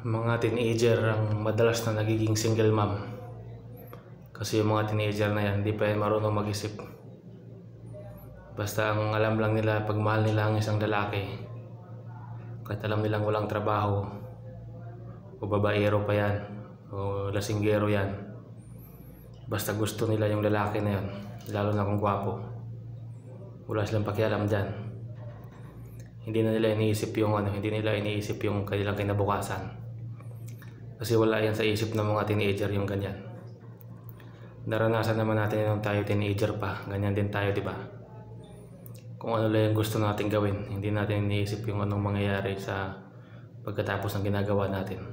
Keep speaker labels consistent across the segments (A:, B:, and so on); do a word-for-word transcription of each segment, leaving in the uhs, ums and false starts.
A: Mga teenager ang madalas na nagiging single mom. Kasi yung mga teenager na yan, hindi pa yan marunong mag-isip. Basta ang alam lang nila, pag mahal nila ang isang lalaki, kahit alam nilang walang trabaho, o babaero pa yan, o lasinggero yan, basta gusto nila yung lalaki na yan, lalo na kung gwapo. Wala silang pakialam dyan. Hindi na nila iniisip yung ano, hindi nila iniisip yung kanilang kinabukasan. Kasi wala yan sa isip ng mga teenager yung ganyan. Naranasan naman natin nung tayo teenager pa, ganyan din tayo, di ba? Kung ano lang yung gusto natin gawin, hindi natin iniisip yung anong mangyayari sa pagkatapos ng ginagawa natin.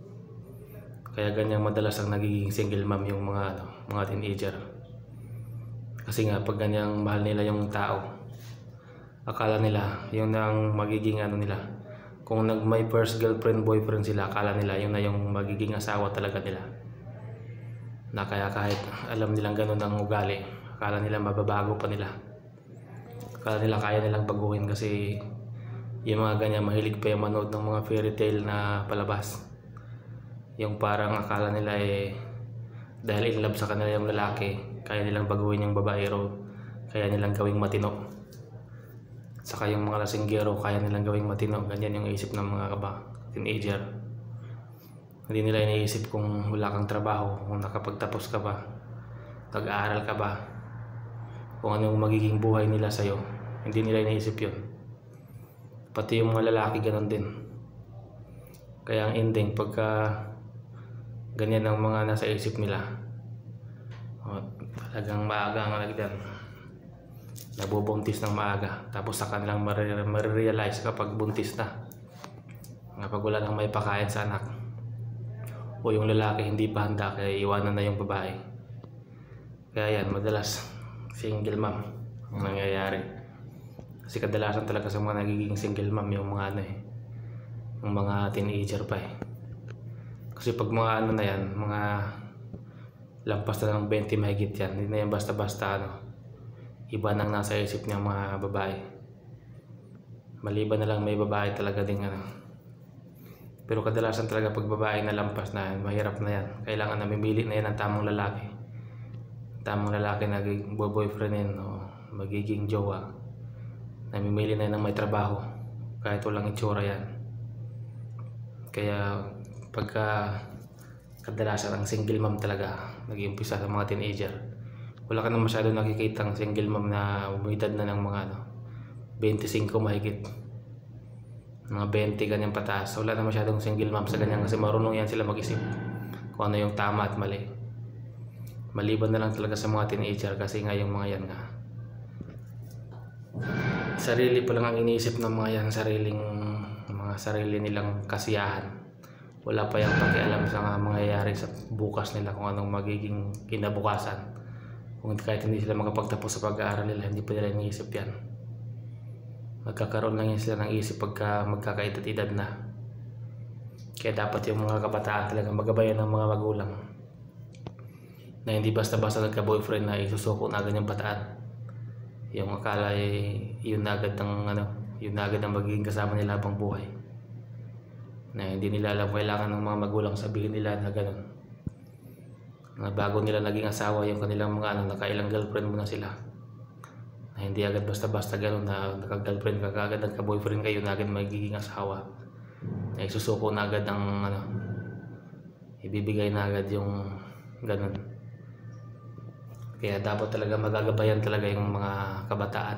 A: Kaya ganyan madalas ang nagiging single mom yung mga ano, mga teenager. Kasi nga pag ganyang mahal nila yung tao, akala nila yun ang magiging ano nila. Kung nag may first girlfriend, boyfriend sila, akala nila yun na yung magiging asawa talaga nila. Na kaya kahit alam nilang ganun ang ugali, akala nila mababago pa nila. Akala nila kaya nilang baguhin kasi yung mga ganyan mahilig pa yung manood ng mga fairy tale na palabas. Yung parang akala nila eh dahil in love sa kanila yung lalaki, kaya nilang baguhin yung babaero, kaya nilang gawing matino. Saka yung mga lasinggero, kaya nilang gawing matino. Ganyan yung isip ng mga kaba, teenager. Hindi nila iniisip kung wala kang trabaho, kung nakapagtapos ka ba, nag-aaral ka ba, kung ano yung magiging buhay nila sa'yo. Hindi nila iniisip yun. Pati yung mga lalaki ganun din. Kaya ang ending, pagka ganyan ang mga nasa isip nila, o, talagang maaga ang nagdan, nabubuntis ng maaga, tapos sa kanilang marirealize kapag buntis na, kapag wala nang may pakain sa anak, o yung lalaki hindi pa handa kaya iwanan na yung babae. Kaya yan, madalas single mom ang nangyayari. Kasi kadalasan talaga sa mga nagiging single mom yung mga ano eh, yung mga teenager pa eh. Kasi pag mga ano na yan, mga lampas na ng twenty mahigit yan, hindi na yan basta-basta ano, iba nang nasa isip ng mga babae. Maliban na lang may babae talaga din ano. Pero kadalasan talaga pag babae na lampas na yan, mahirap na yan. Kailangan namimili na yan ng tamang lalaki. Tamang lalaki na boyfriend yan o magiging jowa. Namimili na yan ng may trabaho kahit walang itsura yan. Kaya pagka kadalasan ang single mom talaga nag-iumpisa sa mga teenager, wala ka na masyado nakikita ng single mom na umidad na ng mga ano, twenty-five mahigit, mga twenty ganyan pataas. Wala na masyadong single mom sa ganyan kasi marunong yan sila mag-isip kung ano yung tama at mali. Maliban na lang talaga sa mga teenager kasi nga yung mga yan nga, sarili pa lang ang iniisip ng mga yan, sariling mga sarili nilang kasiyahan. Wala pa yung pakialam sa mga mangyayari sa bukas nila, kung anong magiging kinabukasan. Kung kahit hindi sila makapagtapos sa pag-aaral nila, hindi pa nila iniisip yan. Magkakaroon lang yan sila ng isip pagka magkakaedad-edad na. Kaya dapat yung mga kabataan talaga magabayan ng mga magulang, na hindi basta-basta nagka-boyfriend na isusuko na agad yung bataan. Yung akala ay yun na agad ng ano, yun na agad ang magiging kasama nila habang buhay. Na hindi nila alam, kailangan ng mga magulang sabihin nila na gano'n, na bago nila naging asawa yung kanilang mga ano, nakailang girlfriend muna sila. Na hindi agad basta-basta gano'n na naka-girlfriend ka agad, nagka-boyfriend kayo na agad magiging asawa, na isusuko na agad ang ano, ibibigay na agad yung gano'n. Kaya dapat talaga magagabayan talaga yung mga kabataan